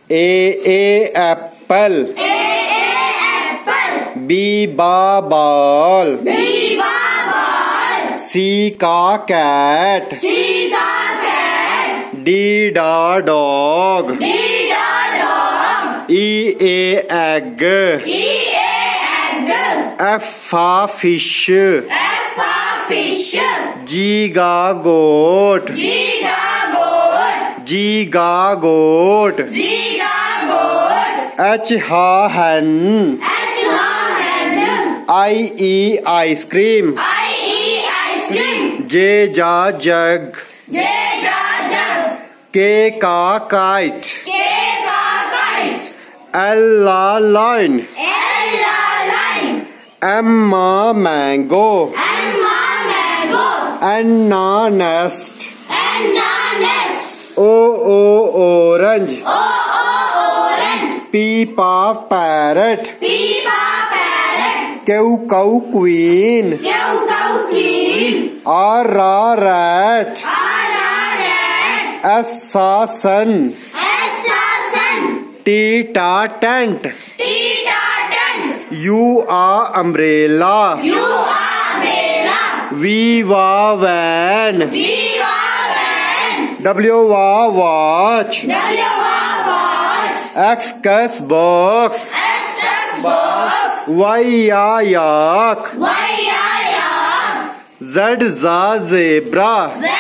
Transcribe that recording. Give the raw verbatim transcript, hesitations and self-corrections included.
A A apple. A A apple. B ba ball. B ba ball. C ka cat. C ka cat. D da dog. D da dog. E a egg. E a egg. F a fish. F a fish. G ga goat. G ga goat. G ga goat. G ga goat. H ha hen. H ha hen. I e ice cream. I e ice cream. J ja jug. J ja jug. K ka kite. K ka kite. L la lion. L la lion. M ma mango. M ma mango. N na nest. N na nest. O o orange. O o orange. P pa parrot. P pa parrot. Q cow queen. Q cow queen. R ra rat. R ra rat. S sa sun. S sa sun. T ta tent. T ta tent. U a umbrella. U a umbrella. V va van. V va van. W va watch. W va watch. X cus box. X X box. Y ya yak. Y ya yak. Z za zebra. Z